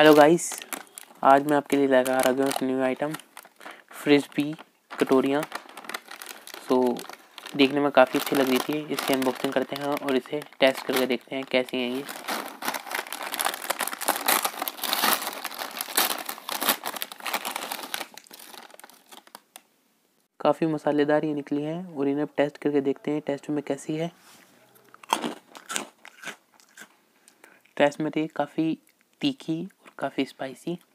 Hello guys, आज मैं आपके लिए लेकर आ गया हूँ एक न्यू आइटम फ्रिस्बी कटोरियाँ। देखने में काफ़ी अच्छी लग रही थी। इसकी अनबॉक्सिंग करते हैं और इसे टेस्ट करके देखते हैं कैसी हैं ये। काफ़ी मसालेदार ये निकली हैं और इन्हें टेस्ट करके देखते हैं टेस्ट में कैसी है। टेस्ट में थी काफ़ी तीखी और काफ़ी स्पाइसी।